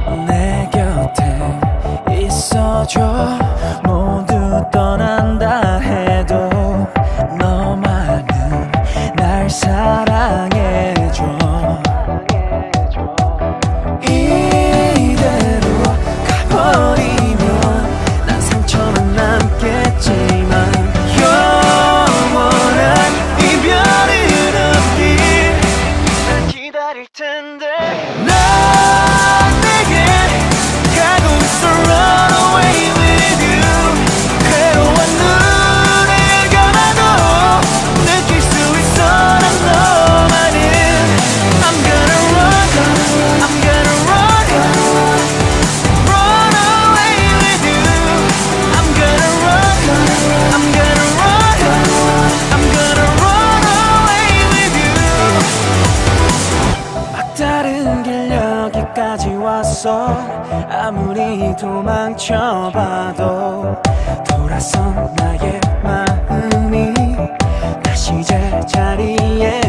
내 곁에 있어줘. 모두 떠난다 해도 너만은 날 사랑해줘. 이대로 가버리면 난 상처만 남겠지만 영원한 이별은 없길 난 기다릴 텐데. 난 내게 가고 있어. Run away with you. 괴로운 눈을 감아도 느낄 수 있어. 난 너만을. I'm gonna run, I'm gonna run, run away with you. I'm gonna run, I'm gonna run, I'm gonna run away with you. 막다른 길 여기까지 왔어. 아무리 도망쳐봐도 돌아선 나의 마음이 다시 제자리에